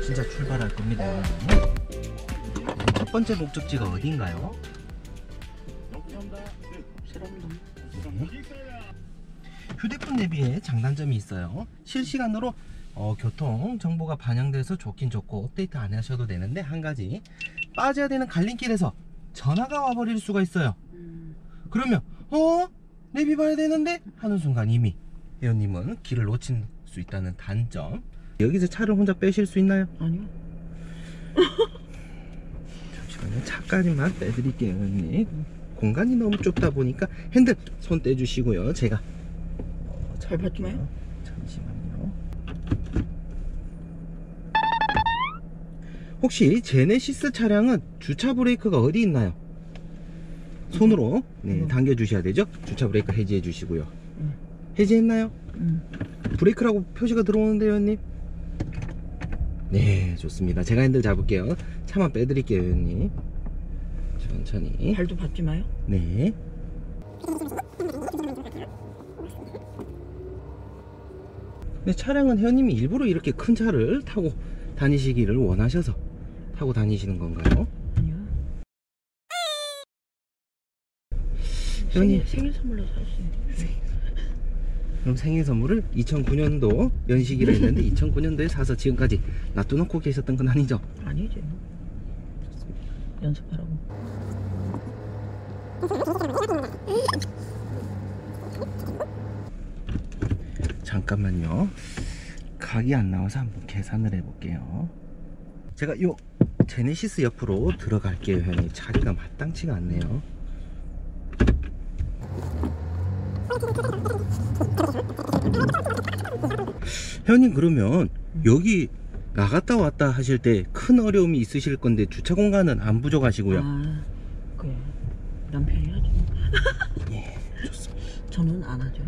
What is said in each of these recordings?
진짜 출발할 겁니다. 첫 번째 목적지가 어딘가요? 네. 휴대폰 내비에 장단점이 있어요. 실시간으로 교통 정보가 반영돼서 좋긴 좋고 업데이트 안 하셔도 되는데, 한 가지 빠져야 되는 갈림길에서 전화가 와버릴 수가 있어요. 그러면 내비 봐야 되는데 하는 순간 이미 회원님은 길을 놓칠 수 있다는 단점. 여기서 차를 혼자 빼실 수 있나요? 아니요. 잠시만요. 차까지만 빼드릴게요, 회원님. 공간이 너무 좁다 보니까 핸들 손 떼주시고요. 제가 잘 받지 마요. 잠시만요. 혹시 제네시스 차량은 주차 브레이크가 어디 있나요? 손으로 당겨 주셔야 되죠. 주차 브레이크 해지해 주시고요. 해지했나요? 브레이크라고 표시가 들어오는데요, 회원님. 네, 좋습니다. 제가 핸들 잡을게요. 차만 빼드릴게요, 회원님. 천천히. 발도 받지 마요. 네. 근데 차량은 회원님이 일부러 이렇게 큰 차를 타고 다니시기를 원하셔서 타고 다니시는 건가요? 아니요. 회원님, 생일 선물로 샀어요. 그럼 생일 선물을 2009년도 연식이라 했는데 2009년도에 사서 지금까지 놔둬놓고 계셨던 건 아니죠? 아니죠. 연습하라고. 잠깐만요. 각이 안 나와서 한번 계산을 해볼게요. 제가 요 제네시스 옆으로 들어갈게요, 회원님. 자리가 마땅치가 않네요. 회원님, 그러면 여기 나갔다 왔다 하실 때 큰 어려움이 있으실 건데 주차 공간은 안 부족하시고요? 아, 그래. 남편이 하죠. 예, 좋습니다. 저는 안 하죠.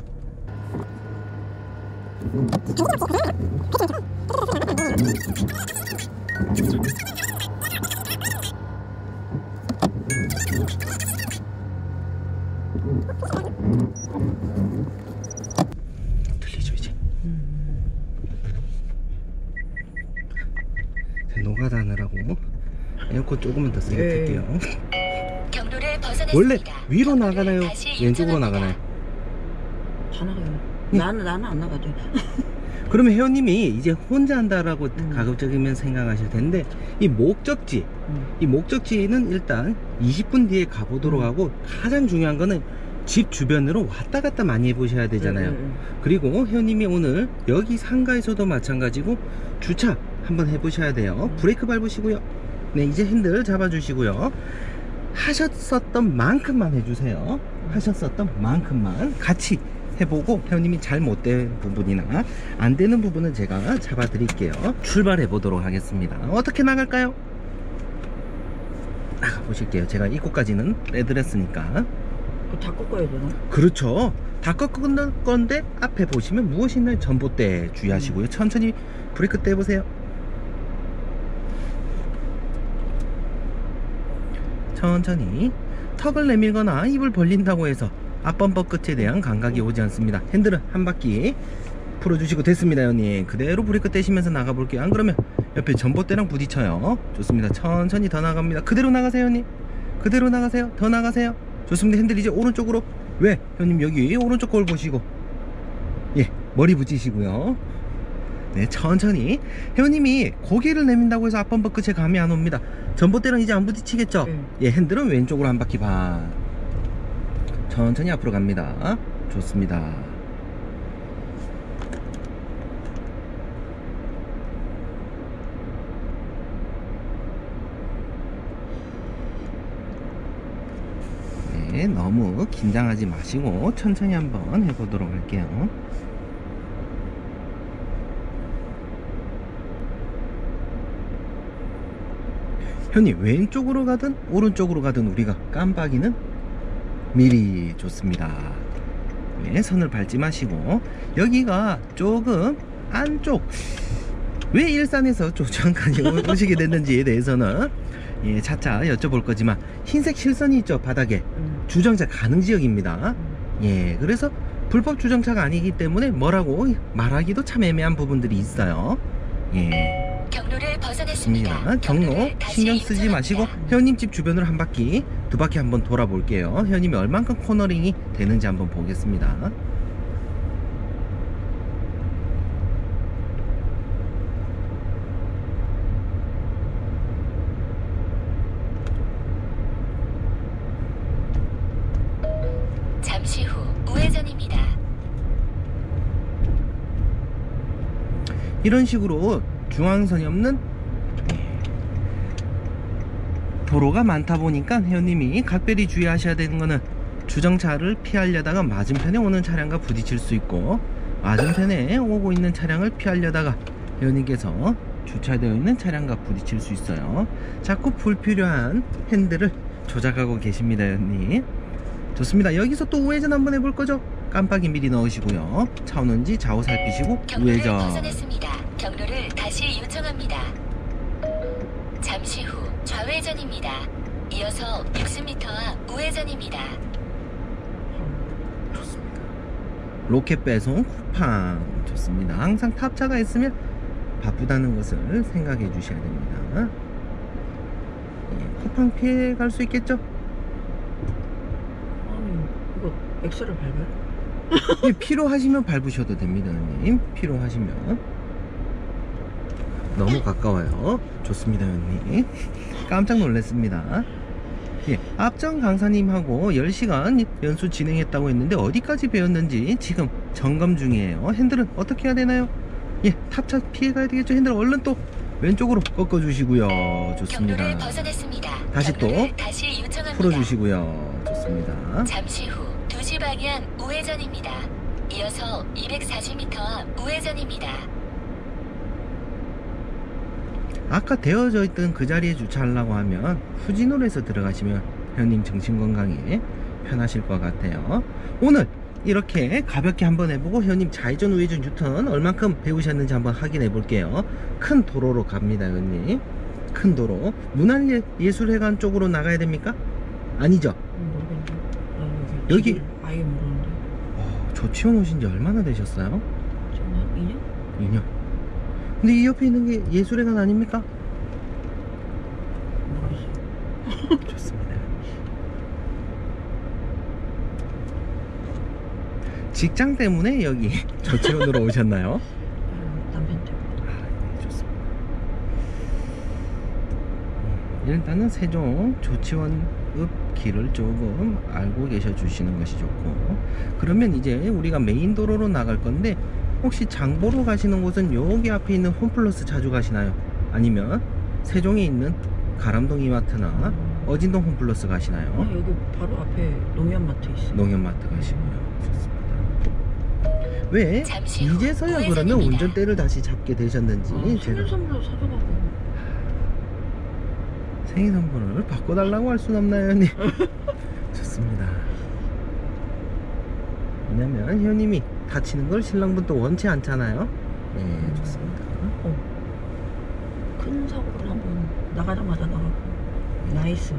들리죠, 이제? 노가다 하느라고 에어컨 조금만 더 세게 틀게요. 원래 위로 나가나요? 왼쪽으로 나가나요? 다 나가요. 나는 안 나가죠. 그러면 회원님이 이제 혼자 한다라고 가급적이면 생각하실 텐데, 이 목적지는 일단 20분 뒤에 가보도록 하고, 가장 중요한 거는 집 주변으로 왔다 갔다 많이 해보셔야 되잖아요. 그리고 회원님이 오늘 여기 상가에서도 마찬가지고 주차 한번 해보셔야 돼요. 브레이크 밟으시고요. 네, 이제 핸들 잡아주시고요. 하셨었던 만큼만 해주세요. 하셨었던 만큼만 같이 해보고, 회원님이 잘 못된 부분이나 안 되는 부분은 제가 잡아 드릴게요. 출발해 보도록 하겠습니다. 어떻게 나갈까요? 나가 보실게요. 제가 이곳까지는 빼드렸으니까. 다 꺾어야 되나? 그렇죠. 다 꺾을 건데 앞에 보시면 무엇이 있나요? 전봇대 주의하시고요. 천천히 브레이크 떼보세요. 천천히. 턱을 내밀거나 입을 벌린다고 해서 앞범퍼 끝에 대한 감각이 오지 않습니다. 핸들은 한 바퀴 풀어주시고 됐습니다, 형님. 그대로 브레이크 떼시면서 나가볼게요. 안 그러면 옆에 전봇대랑 부딪혀요. 좋습니다. 천천히 더 나갑니다. 그대로 나가세요, 형님. 그대로 나가세요. 더 나가세요. 좋습니다. 핸들 이제 오른쪽으로. 왜? 형님, 여기 오른쪽 거울 보시고, 예, 머리 붙이시고요. 네, 천천히. 회원님이 고개를 내민다고 해서 앞범퍼 끝에 감이 안 옵니다. 전봇대랑 이제 안 부딪히겠죠? 예, 핸들은 왼쪽으로 한 바퀴 반. 천천히 앞으로 갑니다. 좋습니다. 네, 너무 긴장하지 마시고 천천히 한번 해보도록 할게요. 형님, 왼쪽으로 가든 오른쪽으로 가든 우리가 깜빡이는 미리 좋습니다. 네, 선을 밟지 마시고. 여기가 조금 안쪽, 왜 일산에서 조정까지 오시게 됐는지에 대해서는 예, 차차 여쭤볼 거지만 흰색 실선이 있죠, 바닥에. 주정차 가능 지역입니다. 예, 그래서 불법 주정차가 아니기 때문에 뭐라고 말하기도 참 애매한 부분들이 있어요. 예. 경로를 벗어났습니다. 좋습니다. 경로 다시 신경 쓰지 유턴합니다. 마시고 회원님 집 주변을 한 바퀴, 두 바퀴 한번 돌아볼게요. 회원님이 얼만큼 코너링이 되는지 한번 보겠습니다. 잠시 후 우회전입니다. 이런 식으로 중앙선이 없는 도로가 많다 보니까 회원님이 각별히 주의하셔야 되는 거는 주정차를 피하려다가 맞은편에 오는 차량과 부딪힐 수 있고, 맞은편에 오고 있는 차량을 피하려다가 회원님께서 주차되어 있는 차량과 부딪힐 수 있어요. 자꾸 불필요한 핸들을 조작하고 계십니다, 회원님. 좋습니다. 여기서 또 우회전 한번 해볼 거죠? 깜빡이 미리 넣으시고요. 차 오는지 좌우 살피시고 경로를 우회전. 벗어났습니다. 경로를 다시 요청합니다. 잠시 후 좌회전입니다. 이어서 60m 앞 우회전입니다. 로켓 배송 쿠팡. 좋습니다. 항상 탑차가 있으면 바쁘다는 것을 생각해 주셔야 됩니다. 예, 쿠팡 피해 갈 수 있겠죠? 아니 이거 엑셀을 밟아요? 예, 필요하시면 밟으셔도 됩니다, 형님. 필요하시면. 너무 가까워요. 좋습니다, 형님. 깜짝 놀랐습니다. 예, 앞전 강사님하고 10시간 연수 진행했다고 했는데 어디까지 배웠는지 지금 점검 중이에요. 핸들은 어떻게 해야 되나요? 예, 탑차 피해가야 되겠죠. 핸들 얼른 또 왼쪽으로 꺾어주시고요. 좋습니다. 경로를 벗어났습니다. 다시 또 경로를 다시 요청합니다. 풀어주시고요. 좋습니다. 잠시 후 2시 방향 우회전입니다. 이어서 240m 앞 우회전입니다. 아까 되어져 있던 그 자리에 주차하려고 하면 후진으로 들어가시면 회원님 정신건강에 편하실 것 같아요. 오늘 이렇게 가볍게 한번 해보고 회원님 좌회전 우회전 유턴 얼만큼 배우셨는지 한번 확인해 볼게요. 큰 도로로 갑니다, 회원님. 큰 도로. 문화예술회관 쪽으로 나가야 됩니까? 아니죠? 모르겠네. 여기- 길을 아예 모르는데. 조치원 오신 지 얼마나 되셨어요? 지금 한 2년? 2년. 근데 이 옆에 있는 게 예술회관 아닙니까? 모르겠어요. 좋습니다. 직장 때문에 여기 조치원으로 오셨나요? 남편 때문에. 네, 좋습니다. 일단은 세종 조치원읍 길을 조금 알고 계셔 주시는 것이 좋고, 그러면 이제 우리가 메인 도로로 나갈 건데, 혹시 장보러 가시는 곳은 여기 앞에 있는 홈플러스 자주 가시나요? 아니면 세종에 있는 가람동 이마트나 어진동 홈플러스 가시나요? 여기 바로 앞에 농협마트 있어요. 농협마트 가시고요. 좋습니다. 왜 잠시 후 이제서야 그러면 우회전입니다. 운전대를 다시 잡게 되셨는지 제가 생일 선물로 사줘가고. 생일 선물을 바꿔달라고 할 순 없나요, 형님? 좋습니다. 왜냐면 형님이 다치는 걸 신랑분도 원치 않잖아요. 네, 좋습니다. 큰 사고를 한번 나가자마자 나가고. 나이스.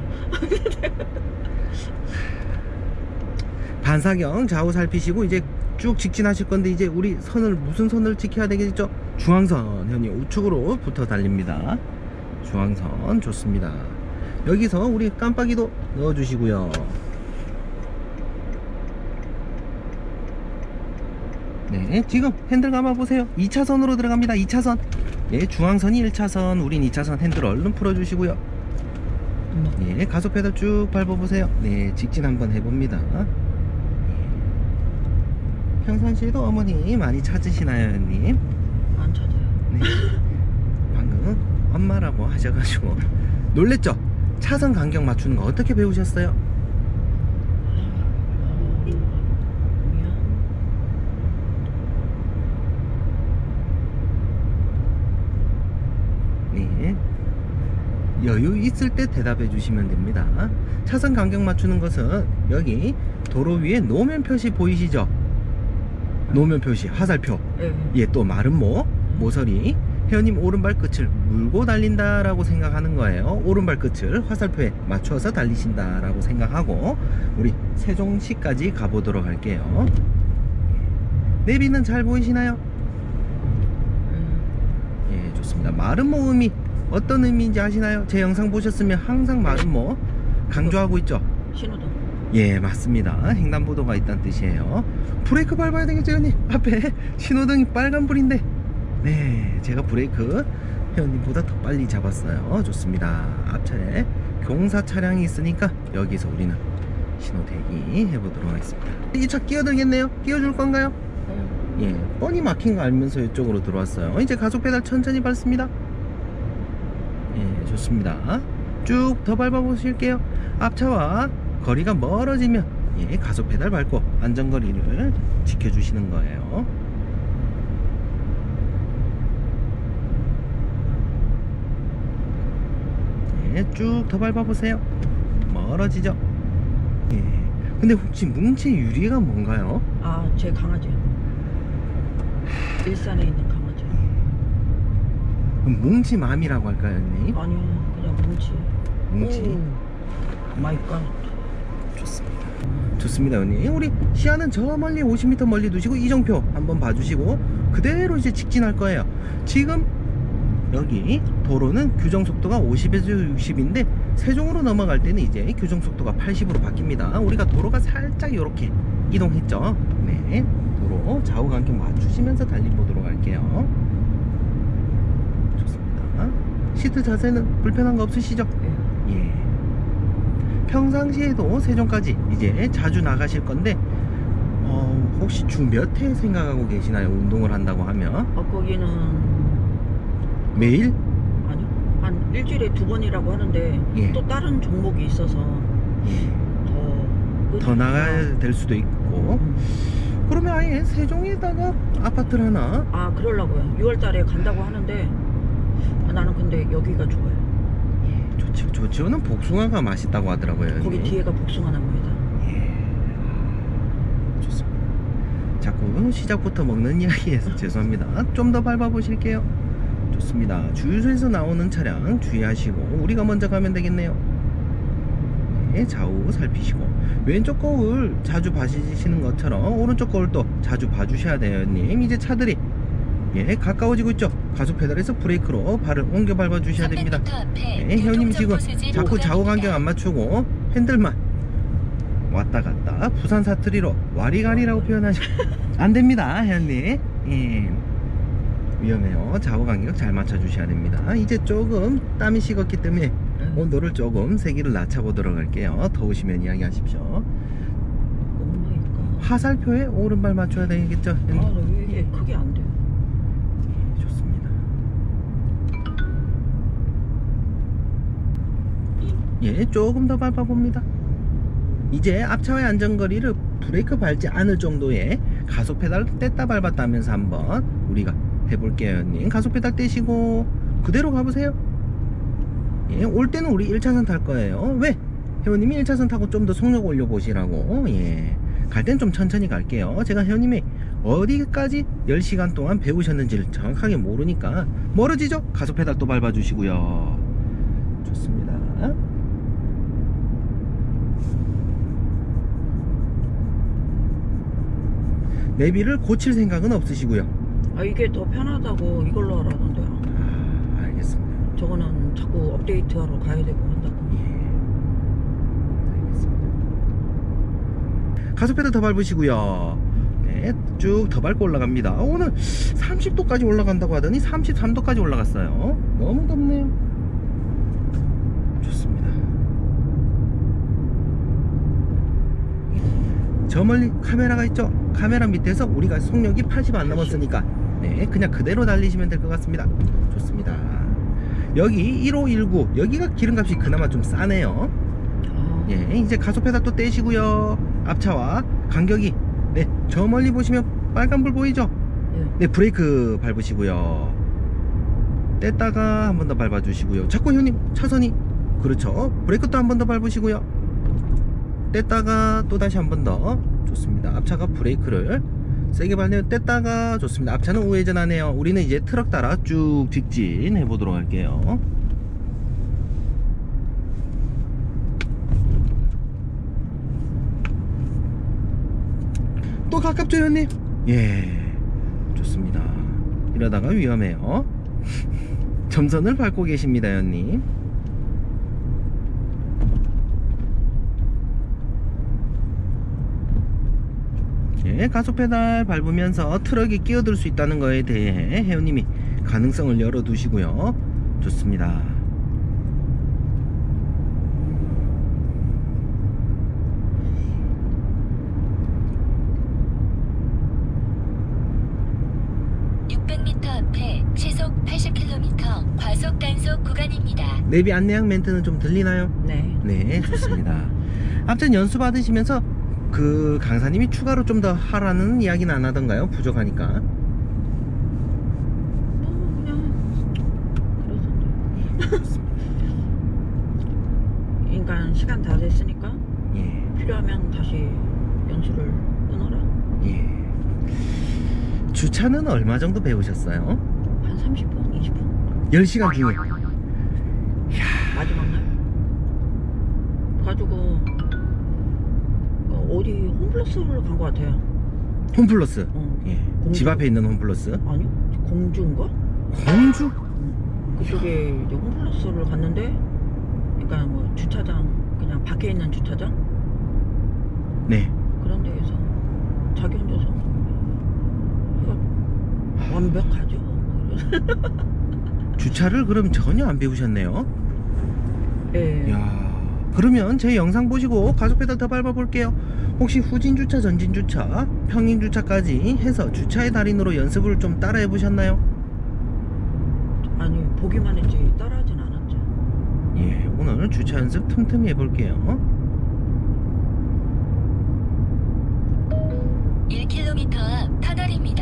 반사경 좌우 살피시고 이제 쭉 직진하실 건데, 이제 우리 선을 무슨 선을 지켜야 되겠죠? 중앙선. 형님 우측으로 붙어 달립니다. 중앙선. 좋습니다. 여기서 우리 깜빡이도 넣어주시고요. 네, 지금 핸들 감아보세요. 2차선으로 들어갑니다. 2차선. 네, 중앙선이 1차선, 우린 2차선. 핸들 얼른 풀어주시고요. 네, 가속 페달 쭉 밟아보세요. 네, 직진 한번 해봅니다. 네. 평상시에도 어머니 많이 찾으시나요, 형님? 안 찾아요. 네. 방금 엄마라고 하셔가지고 놀랬죠? 차선 간격 맞추는 거 어떻게 배우셨어요? 미안. 네. 여유 있을 때 대답해 주시면 됩니다. 차선 간격 맞추는 것은 여기 도로 위에 노면 표시 보이시죠? 노면 표시, 화살표. 네. 예, 또 마름모, 모서리. 회원님 오른발 끝을 물고 달린다라고 생각하는 거예요. 오른발 끝을 화살표에 맞춰서 달리신다라고 생각하고 우리 세종시까지 가보도록 할게요. 내비는 잘 보이시나요? 예, 예, 좋습니다. 마름모 의미 어떤 의미인지 아시나요? 제 영상 보셨으면 항상 마름모 강조하고 있죠. 신호등. 예, 맞습니다. 횡단보도가 있다는 뜻이에요. 브레이크 밟아야 되겠죠, 회원님? 앞에 신호등이 빨간불인데, 네, 제가 브레이크 회원님보다 더 빨리 잡았어요. 좋습니다. 앞차에 경사 차량이 있으니까 여기서 우리는 신호 대기 해보도록 하겠습니다. 이 차 끼어들겠네요? 끼워줄 건가요? 예, 뻔히 막힌 거 알면서 이쪽으로 들어왔어요. 이제 가속 페달 천천히 밟습니다. 예, 좋습니다. 쭉 더 밟아보실게요. 앞차와 거리가 멀어지면 예, 가속 페달 밟고 안전거리를 지켜주시는 거예요. 예, 쭉 더 밟아보세요. 멀어지죠? 예. 근데 혹시 뭉치 유리가 뭔가요? 아, 제 강아지. 일산에 있는 강아지. 그럼 뭉치맘이라고 할까요, 언니? 아니요, 그냥 뭉치. 뭉치? 오 마이 갓. 좋습니다. 좋습니다, 언니. 우리 시야는 저 멀리 50m 멀리 두시고 이정표 한번 봐주시고 그대로 이제 직진할 거예요. 지금 여기 도로는 규정속도가 50에서 60인데 세종으로 넘어갈 때는 이제 규정속도가 80으로 바뀝니다. 우리가 도로가 살짝 이렇게 이동했죠. 네, 도로 좌우간격 맞추시면서 달려보도록 할게요. 좋습니다. 시트 자세는 불편한 거 없으시죠? 예. 평상시에도 세종까지 이제 자주 나가실 건데 혹시 주 몇 회 생각하고 계시나요? 운동을 한다고 하면 거기는 매일? 아니요, 한 일주일에 2번이라고 하는데 예. 또 다른 종목이 있어서 더 나가야 될 수도 있고 그러면 아예 세종에다가 아파트를 하나? 아, 그러려고요. 6월달에 간다고 하는데 나는 근데 여기가 좋아요. 좋죠. 좋지요는 복숭아가 맛있다고 하더라고요. 거기 여기. 뒤에가 복숭아 나무입니다. 좋습니다. 자꾸 시작부터 먹는 이야기에서 죄송합니다. 좀 더 밟아보실게요. 좋습니다. 주유소에서 나오는 차량 주의하시고 우리가 먼저 가면 되겠네요. 네, 좌우 살피시고 왼쪽 거울 자주 봐주시는 것처럼 오른쪽 거울도 자주 봐주셔야 돼요, 님. 이제 차들이 예, 가까워지고 있죠. 가속 페달에서 브레이크로 발을 옮겨 밟아 주셔야 됩니다. 네, 회원님 지금 자꾸 좌우 간격 안 맞추고 핸들만 왔다 갔다 부산 사투리로 와리가리라고 표현하시면 안 됩니다, 회원님. 예, 위험해요. 좌우 간격 잘 맞춰 주셔야 됩니다. 이제 조금 땀이 식었기 때문에 온도를 조금 세기를 낮춰 보도록 할게요. 더우시면 이야기하십시오. 오마이갓. 화살표에 오른발 맞춰야 되겠죠? 왜 이게 그게 안 돼요? 좋습니다. 예, 조금 더 밟아봅니다. 이제 앞차와의 안전거리를 브레이크 밟지 않을 정도의 가속 페달 뗐다 밟았다 하면서 한번 우리가 해볼게요, 형님. 가속 페달 떼시고 그대로 가보세요. 예, 올 때는 우리 1차선 탈 거예요. 왜? 회원님이 1차선 타고 좀 더 속력 올려보시라고. 예, 갈 땐 좀 천천히 갈게요. 제가 회원님이 어디까지 10시간 동안 배우셨는지를 정확하게 모르니까 멀어지죠? 가속 페달 또 밟아주시고요. 좋습니다. 내비를 고칠 생각은 없으시고요. 아, 이게 더 편하다고 이걸로 하라던데요. 아, 알겠습니다. 저거는 자꾸 업데이트하러 가야 되고 한다고. 예, 알겠습니다. 가속 페달 더 밟으시고요. 네, 쭉 더 밟고 올라갑니다. 오늘 30도까지 올라간다고 하더니 33도까지 올라갔어요. 너무 덥네요. 좋습니다. 저 멀리 카메라가 있죠? 카메라 밑에서 우리가 속력이 80 안 넘었으니까 네, 그냥 그대로 달리시면 될 것 같습니다. 좋습니다. 여기 1519 여기가 기름값이 그나마 좀 싸네요. 예, 이제 가속 페달 또 떼시고요. 앞차와 간격이 네, 저 멀리 보시면 빨간불 보이죠? 네, 브레이크 밟으시고요. 뗐다가 한 번 더 밟아주시고요. 자꾸 형님 차선이 그렇죠. 브레이크 또 한 번 더 밟으시고요. 뗐다가 또 다시 한 번 더. 좋습니다. 앞차가 브레이크를 세게 밟네요. 뗐다가 좋습니다. 앞차는 우회전하네요. 우리는 이제 트럭 따라 쭉 직진 해보도록 할게요. 또 가깝죠, 형님? 예, 좋습니다. 이러다가 위험해요. 점선을 밟고 계십니다, 연님. 예, 가속 페달 밟으면서 트럭이 끼어들 수 있다는 거에 대해 회원님이 가능성을 열어두시고요. 좋습니다. 앞에 시속 80km 과속 단속 구간입니다. 내비 안내양 멘트는 좀 들리나요? 네. 네, 좋습니다. 앞전 연수 받으시면서 그 강사님이 추가로 좀 더 하라는 이야기는 안 하던가요? 부족하니까. 그냥 그러던데. 그러니까 시간 다 됐으니까 예, 필요하면 다시 연수를 끊어라. 예. 주차는 얼마 정도 배우셨어요? 한 30분, 20분 10시간 중에. 마지막 날 가지고 어디 홈플러스를 간 것 같아요. 홈플러스. 예. 공주. 집 앞에 있는 홈플러스. 아니요, 공주인가? 공주? 그쪽에 이제 홈플러스를 갔는데, 그러니까 뭐 주차장 그냥 밖에 있는 주차장 네. 그런 데에서 자기 혼자서 완벽하죠. 주차를 그럼 전혀 안 배우셨네요. 예. 야, 그러면 제 영상 보시고 가속 페달 더 밟아 볼게요. 혹시 후진 주차, 전진 주차, 평행 주차까지 해서 주차의 달인으로 연습을 좀 따라 해보셨나요? 아니, 보기만 했지 따라하진 않았죠. 예, 오늘 주차 연습 틈틈이 해볼게요. 1km 앞 터널입니다.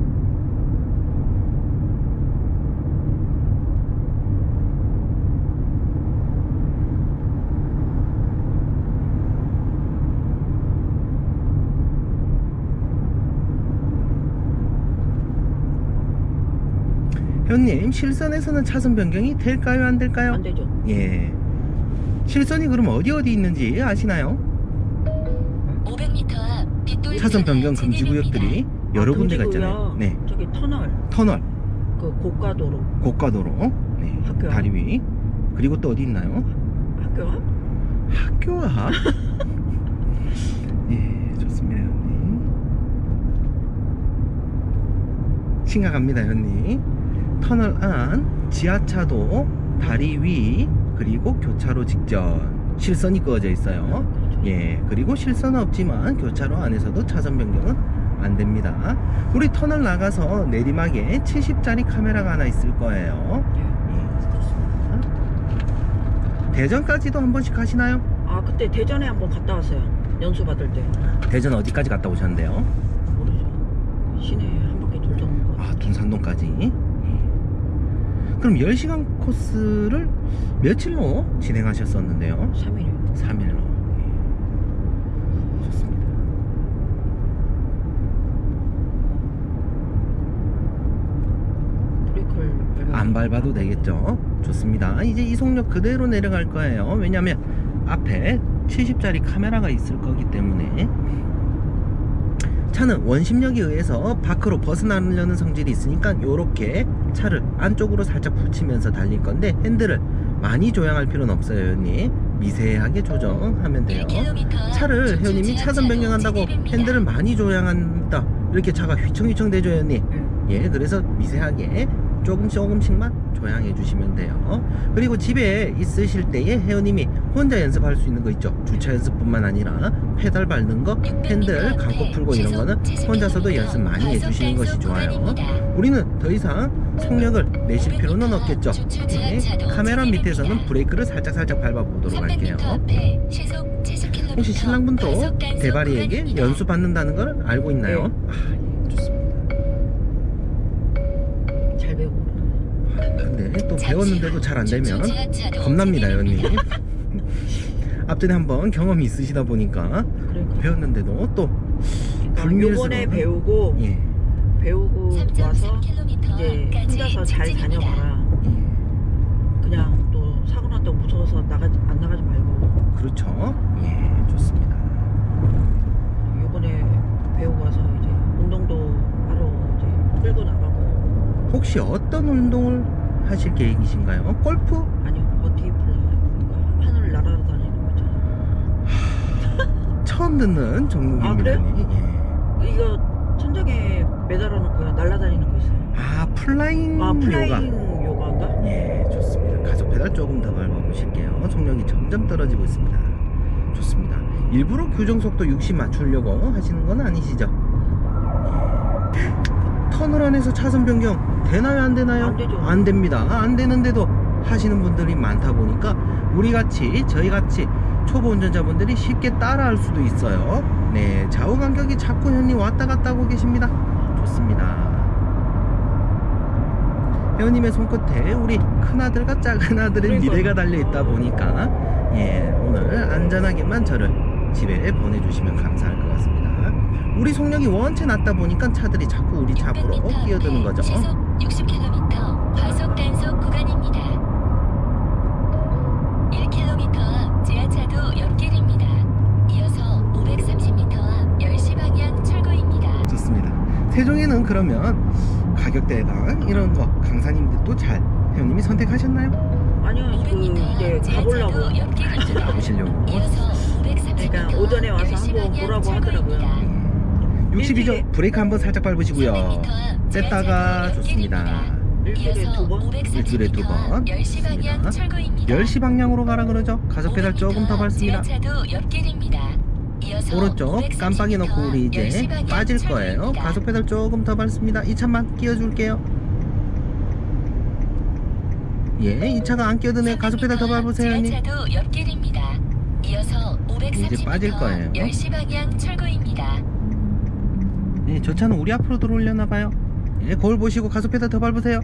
현님, 실선에서는 차선 변경이 될까요, 안 될까요? 안 되죠. 예. 실선이 그럼 어디 있는지 아시나요? 500m 앞 빗돌 차선 변경 금지 구역들이 여러 군데가 있잖아요. 네. 저기 터널, 그 고가도로 고가도로, 네. 학교 앞. 다리 위. 그리고 또 어디 있나요? 학교 앞? 학교 앞. 예, 좋습니다, 현님. 심각합니다, 현님. 터널 안, 지하차도, 다리 위, 그리고 교차로 직전 실선이 그어져 있어요. 예, 그리고 실선은 없지만 교차로 안에서도 차선 변경은 안 됩니다. 우리 터널 나가서 내리막에 70짜리 카메라가 하나 있을 거예요. 예. 예, 그렇습니다. 대전까지도 한 번씩 가시나요? 아, 그때 대전에 한번 갔다 왔어요. 연수 받을 때. 대전 어디까지 갔다 오셨는데요? 모르죠. 시내 한 바퀴 돌던 거. 아, 둔산동까지. 예. 그럼 10시간 코스를 며칠로 진행하셨었는데요? 3일이요. 3일로. 예. 좋습니다. 브레이크를 안 밟아도 되겠죠? 좋습니다. 이제 이속력 그대로 내려갈 거예요. 왜냐면 앞에 70짜리 카메라가 있을 거기 때문에. 차는 원심력에 의해서 밖으로 벗어나려는 성질이 있으니까 이렇게 차를 안쪽으로 살짝 붙이면서 달릴 건데 핸들을 많이 조향할 필요는 없어요, 회원님. 미세하게 조정하면 돼요. 차를 회원님이 차선 변경한다고 핸들을 많이 조향한다, 이렇게 차가 휘청휘청 되죠, 회원님. 예, 그래서 미세하게 조금씩만 조향해 주시면 돼요. 그리고 집에 있으실 때에 회원님이 혼자 연습할 수 있는 거 있죠. 주차 연습뿐만 아니라 페달 밟는 거, 핸들 감고 풀고 이런 거는 혼자서도 연습 많이 해주시는 것이 좋아요. 우리는 더 이상 속력을 내실 필요는 없겠죠. 예, 카메라 밑에서는 브레이크를 살짝 밟아 보도록 할게요. 혹시 신랑분도 대바리에게 연수 받는다는 걸 알고 있나요? 아, 좋습니다. 잘 배우고. 근데 또 배웠는데도 잘 안 되면 겁납니다, 회원님. 앞전에 한번 경험이 있으시다 보니까 그러니까. 배웠는데도 또 그러니까 요번에 배우고 예. 배우고 와서 이제 혼자서 잘 다녀봐라. 그냥 또 사고 났다고 무서워서 안 나가지 말고. 그렇죠. 예, 좋습니다. 요번에 배우고 와서 이제 운동도 하러 이제 끌고 나가고 혹시 어떤 운동을 하실 계획이신가요? 골프? 아니요, 버티플라이. 하늘 날아다니는 거 있잖아. 처음 듣는 종목입니다. 아, 그래요? 언니. 예. 이거 천장에 매달아 놓고 날아다니는 거 있어요. 아, 플라잉 아, 플라잉 요가. 요가인가? 예, 좋습니다. 가속 페달 조금 더 밟아보실게요. 속력이 점점 떨어지고 있습니다. 좋습니다. 일부러 규정 속도 60 맞추려고 하시는 건 아니시죠? 예. 터널 안에서 차선 변경 되나요, 안 되나요? 안 되죠. 안 됩니다. 안 되는데도 하시는 분들이 많다 보니까 우리같이, 저희같이 초보 운전자분들이 쉽게 따라할 수도 있어요. 네, 좌우 간격이 자꾸 현님 왔다 갔다 하고 계십니다. 좋습니다. 회원님의 손끝에 우리 큰아들과 작은아들의 그러니까. 미래가 달려있다 보니까 예, 오늘 안전하게만 저를 집에 보내주시면 감사할 것 같습니다. 우리 속력이 원체 낮다 보니까 차들이 자꾸 우리 차 앞으로 600m 끼어드는 거죠. 시속 60km 과속 단속 구간입니다. 1km 앞 지하차도 옆길입니다. 이어서 530m 앞 10시 방향 출구입니다. 좋습니다. 세종에는 그러면 가격대당 이런 거 강사님들도 잘 회원님이 선택하셨나요? 아니요, 그 500m 이제 앞 가보려고. 지하차도 옆길입니다. 가보시려고. 이어서 530m 그러니까 오전에 와서 10시 한번 방향 보라고 하더라고요. 출구입니다. 60이죠? 브레이크 한번 살짝 밟으시고요. 300m 앞 뗐다가 지하차도 좋습니다. 옆길입니다. 일주일에 이어서 두 번? 530m 일주일에 두 번. 10시 방향 좋습니다. 출구입니다. 10시 방향으로 가라 그러죠? 가속 페달 조금 더 밟습니다. 지하차도 옆길입니다. 이어서 오른쪽 530m 깜빡이 넣고 우리 이제 10시 방향 빠질 거예요. 출구입니다. 가속 페달 조금 더 밟습니다. 이 차만 끼워줄게요. 예, 이 차가 안 끼어드네. 가속 페달 더 밟으세요, 형님. 지하차도 옆길입니다. 이어서 530m 이제 빠질 거예요. 10시 방향 출구입니다. 예, 저 차는 우리 앞으로 들어올려나 봐요. 예, 거울 보시고 가속 페달 더 밟으세요.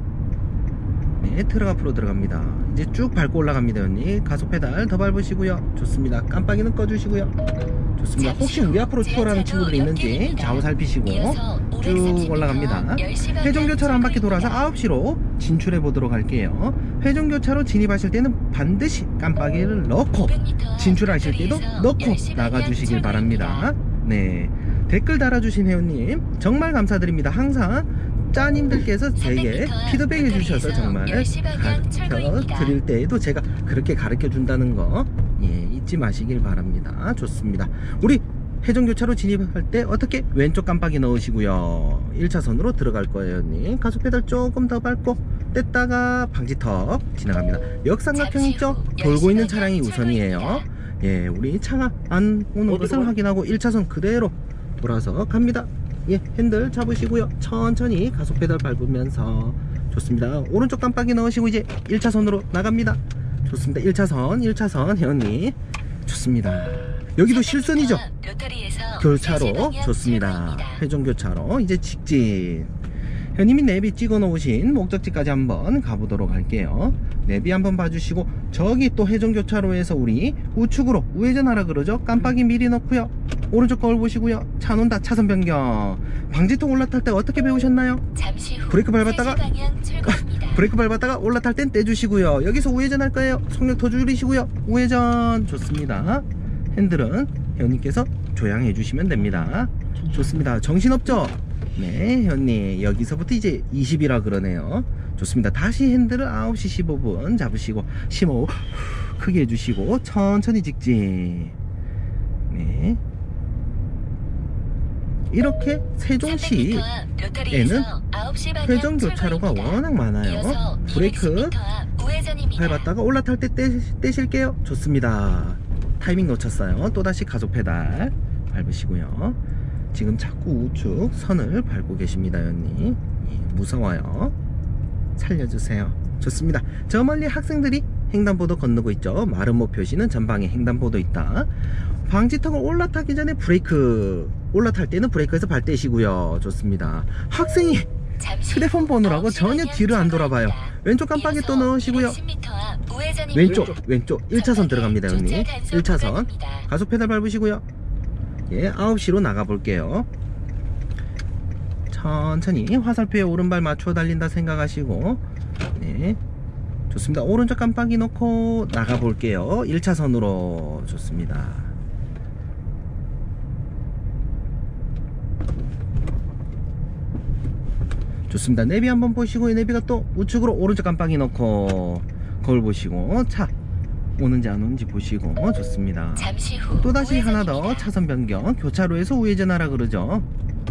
네, 트럭 앞으로 들어갑니다. 이제 쭉 밟고 올라갑니다, 형님. 가속 페달 더 밟으시고요. 좋습니다. 깜빡이는 꺼주시고요. 좋습니다. 혹시 우리 앞으로 추월하는 친구들이 있는지 좌우 살피시고 쭉 올라갑니다. 회전교차로 한 바퀴 돌아서 9시로 진출해 보도록 할게요. 회전교차로 진입하실 때는 반드시 깜빡이를 넣고 진출하실 때도 넣고 나가주시길 바랍니다. 네, 댓글 달아주신 회원님 정말 감사드립니다. 항상 짜님들께서 제게 피드백 해주셔서 정말 가르쳐 드릴 때에도 제가 그렇게 가르쳐 준다는 거 잊지 마시길 바랍니다. 좋습니다. 우리 회전교차로 진입할 때 어떻게 왼쪽 깜빡이 넣으시고요. 1차선으로 들어갈 거예요, 형님. 가속 페달 조금 더 밟고 뗐다가 방지턱 지나갑니다. 역삼각형 있죠? 돌고 있는 차량이 우선이에요. 예, 우리 차가 안 오는 것을 확인하고 1차선 그대로 돌아서 갑니다. 예, 핸들 잡으시고요. 천천히 가속 페달 밟으면서 좋습니다. 오른쪽 깜빡이 넣으시고 이제 1차선으로 나갑니다. 좋습니다. 1차선 회원님 좋습니다. 여기도 실선이죠? 교차로 좋습니다. 회전교차로 이제 직진. 회원님이 내비 찍어 놓으신 목적지까지 한번 가보도록 할게요. 내비 한번 봐주시고 저기 또 회전교차로에서 우리 우측으로 우회전하라 그러죠? 깜빡이 미리 넣고요. 오른쪽 거울 보시고요. 차 논다. 차선 변경. 방지턱 올라탈 때 어떻게 배우셨나요? 브레이크 밟았다가 브레이크 밟았다가 올라탈 땐 떼주시고요. 여기서 우회전 할 거예요. 속력 더 줄이시고요. 우회전. 좋습니다. 핸들은 회원님께서 조향해 주시면 됩니다. 좋습니다. 정신없죠? 네, 회원님 여기서부터 이제 20이라 그러네요. 좋습니다. 다시 핸들을 9시 15분 잡으시고 심호흡 크게 해주시고 천천히 직진. 네, 이렇게 세종시에는 회전교차로가 워낙 많아요. 브레이크 밟았다가 올라탈 때 떼실게요. 좋습니다. 타이밍 놓쳤어요. 또다시 가속 페달 밟으시고요. 지금 자꾸 우측 선을 밟고 계십니다, 형님. 무서워요. 살려주세요. 좋습니다. 저 멀리 학생들이 횡단보도 건너고 있죠. 마름모 표시는 전방에 횡단보도 있다. 방지턱을 올라타기 전에 브레이크, 올라탈 때는 브레이크에서 발 떼시고요. 좋습니다. 학생이 휴대폰 보느라고 전혀 뒤를 안 돌아봐요. 왼쪽 깜빡이 또 넣으시고요. 왼쪽 1차선 들어갑니다, 형님. 1차선 가속 페달 밟으시고요. 예, 9시로 나가 볼게요. 천천히 화살표에 오른발 맞추어 달린다 생각하시고, 네, 좋습니다. 오른쪽 깜빡이 넣고 나가 볼게요. 1차선으로. 좋습니다. 좋습니다. 내비 한번 보시고 내비가 또 우측으로 오른쪽 깜빡이 넣고 거울 보시고 차 오는지 안 오는지 보시고 좋습니다. 잠시 후 또다시 하나 더 우회전입니다. 차선 변경 교차로에서 우회전하라 그러죠.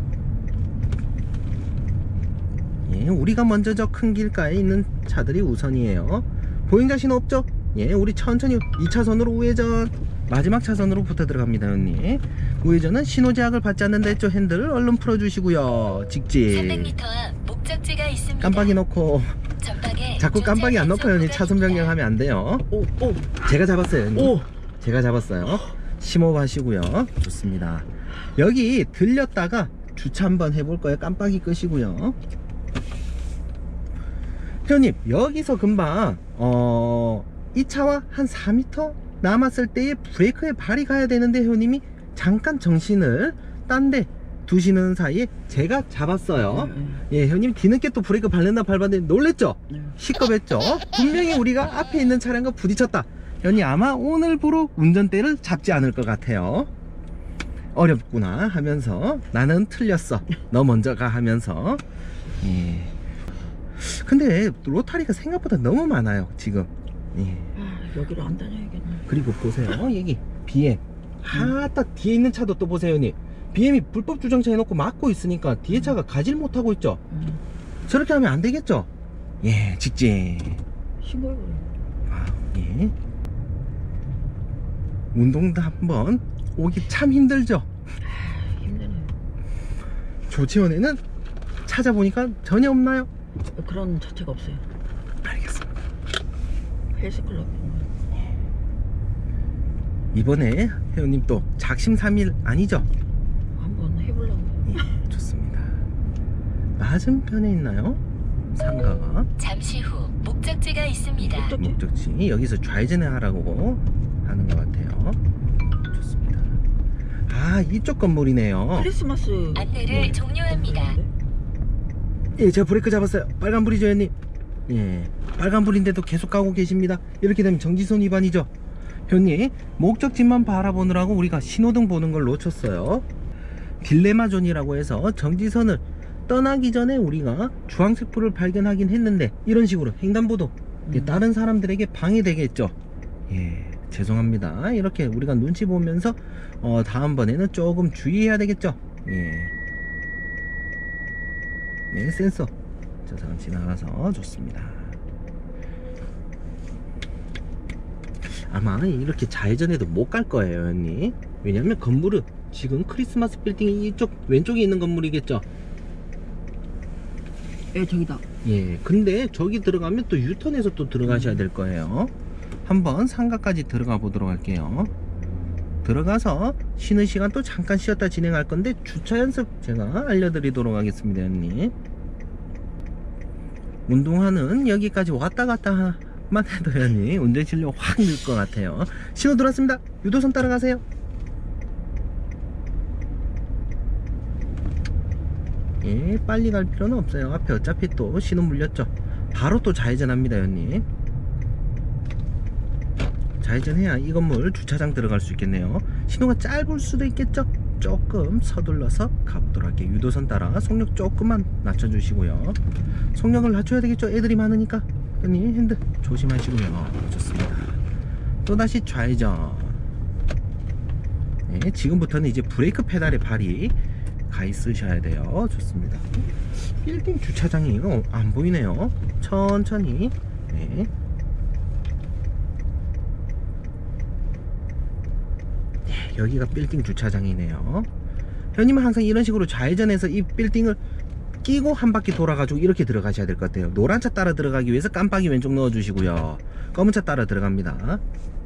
예, 우리가 먼저 저 큰 길가에 있는 차들이 우선이에요. 보행자 신호 없죠? 예, 우리 천천히 2차선으로 우회전 마지막 차선으로 붙어 들어갑니다. 형님 우회전은 신호 제약을 받지 않는다 했죠. 핸들 얼른 풀어주시고요. 직진 300m 앞 목적지가 있습니다. 깜빡이 넣고 전방에 자꾸 깜빡이 안 넣고 형님 차선 변경하면 안 돼요. 오, 오, 제가 잡았어요 형님. 오. 제가 잡았어요. 심호흡하시고요. 좋습니다. 여기 들렸다가 주차 한번 해볼 거예요. 깜빡이 끄시고요. 형님 여기서 금방 이 차와 한 4m 남았을 때에 브레이크에 발이 가야 되는데 형님이 잠깐 정신을 딴 데 두시는 사이에 제가 잡았어요. 예, 형님 뒤늦게 또 브레이크 밟는다 밟았는데 놀랬죠? 시겁했죠? 분명히 우리가 앞에 있는 차량과 부딪혔다. 형님 아마 오늘부로 운전대를 잡지 않을 것 같아요. 어렵구나 하면서 나는 틀렸어 너 먼저 가 하면서. 예. 근데 로타리가 생각보다 너무 많아요 지금. 예. 아, 여기로 안 다녀야겠네. 그리고 보세요 여기 BM 딱 뒤에 있는 차도 또 보세요 형님. BM이 불법 주정차 해놓고 막고 있으니까 뒤에 차가 가질 못하고 있죠. 저렇게 하면 안 되겠죠. 예, 직진. 신고해버려. 아, 예. 운동도 한번 오기 참 힘들죠. 힘드네. 조치원에는 찾아보니까 전혀 없나요? 그런 자체가 없어요. 알겠습니다. 헬스클럽. 이번에 회원님 또 작심삼일 아니죠? 한번 해보려고. 예, 좋습니다. 맞은편에 있나요? 상가가. 잠시 후 목적지가 있습니다. 목적지 여기서 좌회전에 하라고 하는 것 같아요. 좋습니다. 아 이쪽 건물이네요. 크리스마스 안내를 종료합니다. 예, 제가 브레이크 잡았어요. 빨간불이죠 형님. 예, 빨간불인데도 계속 가고 계십니다. 이렇게 되면 정지선 위반이죠. 형님 목적지만 바라보느라고 우리가 신호등 보는 걸 놓쳤어요. 딜레마 존이라고 해서 정지선을 떠나기 전에 우리가 주황색 불을 발견하긴 했는데 이런 식으로 횡단보도 다른 사람들에게 방해되겠죠. 예, 죄송합니다. 이렇게 우리가 눈치 보면서 다음번에는 조금 주의해야 되겠죠. 예. 네, 센서 저 사람 지나가서 좋습니다. 아마 이렇게 좌회전해도 못 갈 거예요 형님. 왜냐면 건물은 지금 크리스마스 빌딩이 이쪽 왼쪽에 있는 건물이겠죠. 예, 저기다. 예, 근데 저기 들어가면 또 유턴해서 또 들어가셔야 될 거예요. 한번 상가까지 들어가 보도록 할게요. 들어가서 쉬는 시간 또 잠깐 쉬었다 진행할 건데 주차 연습 제가 알려드리도록 하겠습니다 형님. 운동화는 여기까지 왔다 갔다 만 해도 형님 운전 실력 확 늘 것 같아요. 신호 들어왔습니다. 유도선 따라가세요. 예, 빨리 갈 필요는 없어요. 앞에 어차피 또 신호 물렸죠. 바로 또 좌회전합니다 형님. 좌회전해야 이 건물 주차장 들어갈 수 있겠네요. 신호가 짧을 수도 있겠죠. 조금 서둘러서 가보도록 할게요. 유도선 따라 속력 조금만 낮춰주시고요. 속력을 낮춰야 되겠죠. 애들이 많으니까. 형님 핸들 조심하시고요. 좋습니다. 또다시 좌회전. 네, 지금부터는 이제 브레이크 페달에 발이 가 있으셔야 돼요. 좋습니다. 빌딩 주차장이 안 보이네요. 천천히. 네. 여기가 빌딩 주차장이네요. 형님은 항상 이런 식으로 좌회전해서 이 빌딩을 끼고 한 바퀴 돌아가지고 이렇게 들어가셔야 될 것 같아요. 노란 차 따라 들어가기 위해서 깜빡이 왼쪽 넣어주시고요. 검은 차 따라 들어갑니다.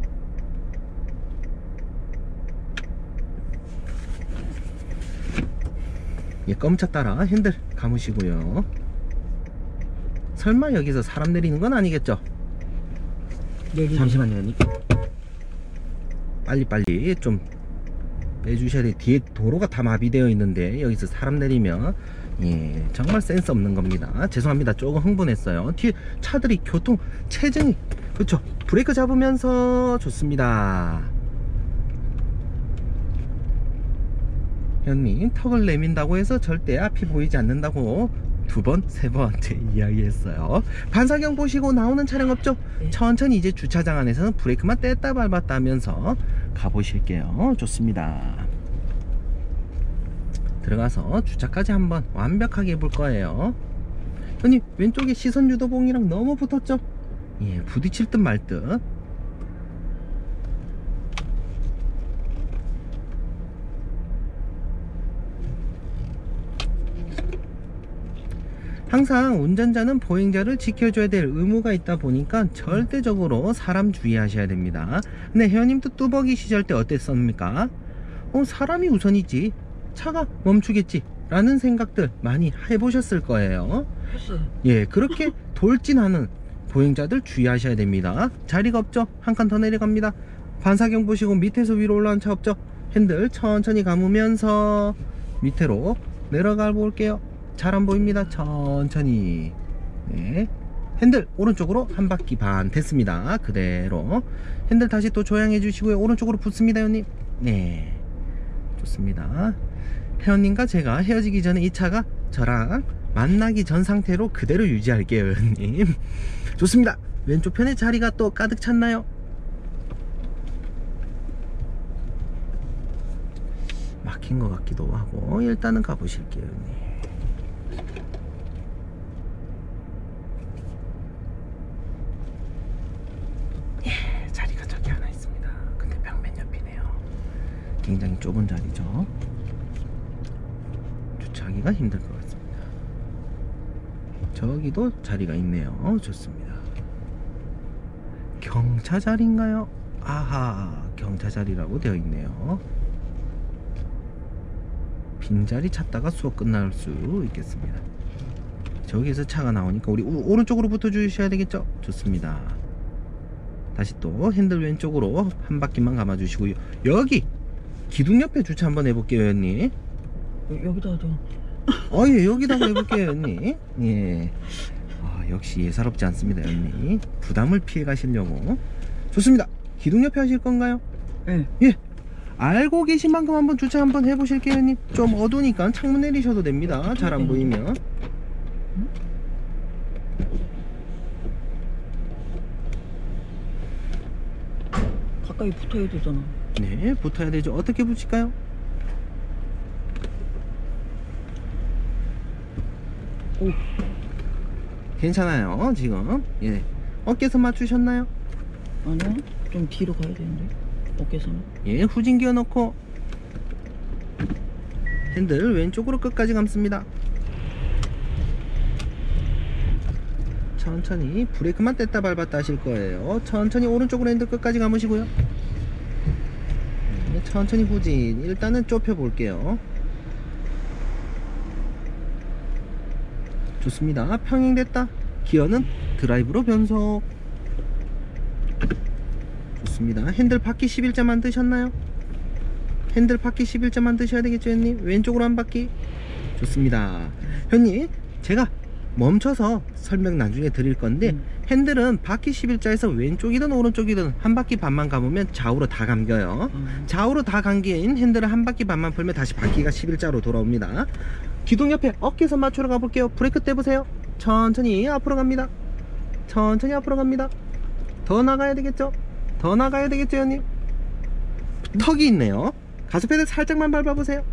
예, 검은 차 따라 핸들 감으시고요. 설마 여기서 사람 내리는 건 아니겠죠? 잠시만요 형님. 빨리 좀 빼주셔야 돼요. 뒤에 도로가 다 마비되어 있는데 여기서 사람 내리면 예, 정말 센스 없는 겁니다. 죄송합니다. 조금 흥분했어요. 뒤에 차들이 교통 체증이 그렇죠. 브레이크 잡으면서 좋습니다. 형님 턱을 내민다고 해서 절대 앞이 보이지 않는다고 두 번, 세 번째 이야기했어요. 반사경 보시고 나오는 차량 없죠? 네. 천천히 이제 주차장 안에서는 브레이크만 뗐다 밟았다 하면서 가보실게요. 좋습니다. 들어가서 주차까지 한번 완벽하게 해볼 거예요. 형님, 왼쪽에 시선 유도봉이랑 너무 붙었죠? 예, 부딪힐 듯 말 듯. 항상 운전자는 보행자를 지켜줘야 될 의무가 있다 보니까 절대적으로 사람 주의하셔야 됩니다. 근데 회원님도 뚜벅이 시절 때 어땠습니까? 사람이 우선이지, 차가 멈추겠지 라는 생각들 많이 해보셨을 거예요. 했어요. 예, 그렇게 돌진하는 보행자들 주의하셔야 됩니다. 자리가 없죠? 한 칸 더 내려갑니다. 반사경 보시고 밑에서 위로 올라온 차 없죠? 핸들 천천히 감으면서 밑으로 내려가 볼게요. 잘 안 보입니다. 천천히. 네. 핸들 오른쪽으로 한 바퀴 반 됐습니다. 그대로 핸들 다시 또 조향해 주시고요. 오른쪽으로 붙습니다, 회원님. 네, 좋습니다. 회원님과 제가 헤어지기 전에 이 차가 저랑 만나기 전 상태로 그대로 유지할게요, 회원님. 좋습니다. 왼쪽 편에 자리가 또 가득 찼나요? 막힌 것 같기도 하고 일단은 가보실게요, 회원님. 예, 자리가 저기 하나 있습니다. 근데 벽면 옆이네요. 굉장히 좁은 자리죠. 주차하기가 힘들 것 같습니다. 저기도 자리가 있네요. 좋습니다. 경차 자리인가요? 아하, 경차 자리라고 되어 있네요. 빈자리 찾다가 수업 끝날 수 있겠습니다. 저기에서 차가 나오니까 우리 오른쪽으로 붙어 주셔야 되겠죠? 좋습니다. 다시 또 핸들 왼쪽으로 한 바퀴만 감아 주시고요. 여기 기둥 옆에 주차 한번 해볼게요, 회원님. 여기다 하죠. 예, 여기다가 해볼게요, 회원님. 예. 역시 예사롭지 않습니다, 회원님. 부담을 피해 가시려고. 좋습니다. 기둥 옆에 하실 건가요? 네. 예. 알고 계신 만큼 한번 주차 한번 해보실게요, 회원님. 좀 어두우니까 창문 내리셔도 됩니다. 잘 안 보이면. 가까이 붙어야 되잖아. 네, 붙어야 되죠. 어떻게 붙일까요? 오, 괜찮아요, 지금. 예. 어깨선 맞추셨나요? 아니야? 좀 뒤로 가야 되는데. 어깨선은. 예, 후진기어 넣고 핸들 왼쪽으로 끝까지 감습니다. 천천히 브레이크만 뗐다 밟았다 하실 거예요. 천천히 오른쪽으로 핸들 끝까지 감으시고요. 네, 천천히 후진. 일단은 좁혀 볼게요. 좋습니다. 평행됐다. 기어는 드라이브로 변속. 좋습니다. 핸들 바퀴 11자 만드셨나요? 핸들 바퀴 11자 만드셔야 되겠죠, 형님? 왼쪽으로 한 바퀴. 좋습니다. 형님, 제가 멈춰서 설명 나중에 드릴 건데 핸들은 바퀴 11자에서 왼쪽이든 오른쪽이든 한 바퀴 반만 감으면 좌우로 다 감겨요. 좌우로 다 감긴 핸들을 한 바퀴 반만 풀면 다시 바퀴가 11자로 돌아옵니다. 기둥 옆에 어깨선 맞추러 가볼게요. 브레이크 떼보세요. 천천히 앞으로 갑니다. 천천히 앞으로 갑니다. 더 나가야 되겠죠? 더 나가야 되겠죠, 형님? 턱이 있네요. 가스페달 살짝만 밟아보세요.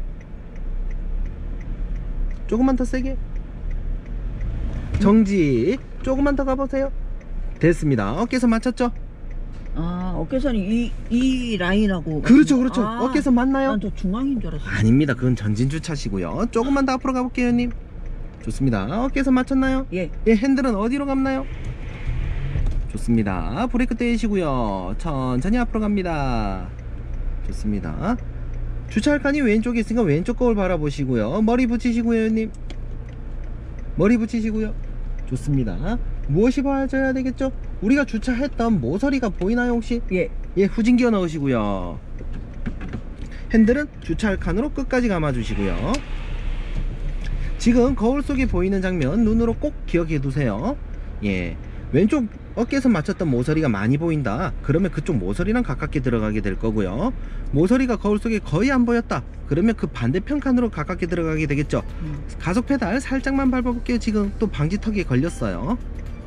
조금만 더 세게. 정지. 조금만 더 가보세요. 됐습니다. 어깨선 맞췄죠? 아, 어깨선이 이 라인하고. 그렇죠, 그렇죠. 아, 어깨선 맞나요? 난 저 중앙인 줄 알았어. 아닙니다. 그건 전진 주차시고요. 조금만 더 앞으로 가볼게요, 형님. 좋습니다. 어깨선 맞췄나요? 예. 예, 핸들은 어디로 감나요? 좋습니다. 브레이크 떼시고요. 천천히 앞으로 갑니다. 좋습니다. 주차할 칸이 왼쪽에 있으니까 왼쪽 거울 바라보시고요. 머리 붙이시고요, 형님. 머리 붙이시고요. 좋습니다. 무엇이 봐줘야 되겠죠? 우리가 주차했던 모서리가 보이나요, 혹시? 예. 예, 후진기어 넣으시고요. 핸들은 주차할 칸으로 끝까지 감아주시고요. 지금 거울 속에 보이는 장면 눈으로 꼭 기억해 두세요. 예, 왼쪽 어깨에서 맞췄던 모서리가 많이 보인다. 그러면 그쪽 모서리랑 가깝게 들어가게 될 거고요. 모서리가 거울 속에 거의 안 보였다. 그러면 그 반대편 칸으로 가깝게 들어가게 되겠죠. 가속 페달 살짝만 밟아볼게요. 지금 또 방지턱에 걸렸어요.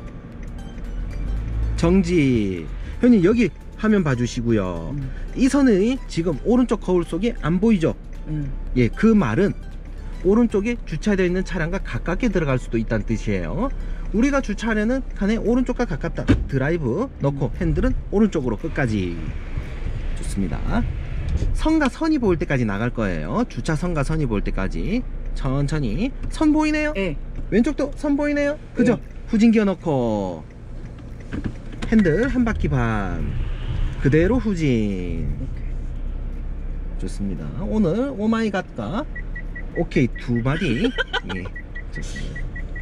정지. 형님 여기 화면 봐주시고요. 이 선이 지금 오른쪽 거울 속에 안 보이죠? 예, 그 말은 오른쪽에 주차되어 있는 차량과 가깝게 들어갈 수도 있다는 뜻이에요. 우리가 주차하려는 칸에 오른쪽과 가깝다. 드라이브 넣고 핸들은 오른쪽으로 끝까지. 좋습니다. 선과 선이 보일 때까지 나갈 거예요. 주차 선과 선이 보일 때까지 천천히. 선 보이네요? 예. 왼쪽도 선 보이네요? 그죠? 네. 후진기어 넣고 핸들 한 바퀴 반 그대로 후진. 좋습니다. 오늘 오마이갓과 오케이 두 마디. 예, 좋습니다.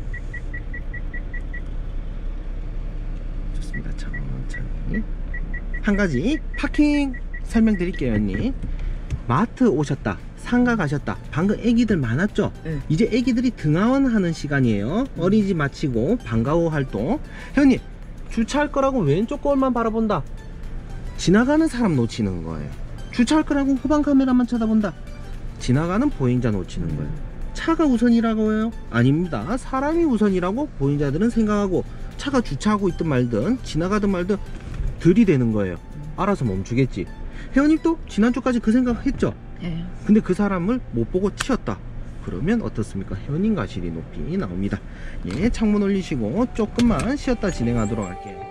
좋습니다. 천천히. 한 가지 파킹 설명드릴게요, 언니. 마트 오셨다, 상가 가셨다. 방금 애기들 많았죠? 네. 이제 애기들이 등하원 하는 시간이에요. 어린이집 마치고 방과 후 활동. 형님, 주차할 거라고 왼쪽 거울만 바라본다. 지나가는 사람 놓치는 거예요. 주차할 거라고 후방 카메라만 쳐다본다. 지나가는 보행자 놓치는 거예요. 차가 우선이라고요? 아닙니다. 사람이 우선이라고 보행자들은 생각하고 차가 주차하고 있든 말든 지나가든 말든 들이대는 거예요. 알아서 멈추겠지. 회원님도 지난주까지 그 생각했죠? 예. 근데 그 사람을 못 보고 튀었다. 그러면 어떻습니까? 현인 과실이 높이 나옵니다. 예, 창문 올리시고 조금만 쉬었다 진행하도록 할게요.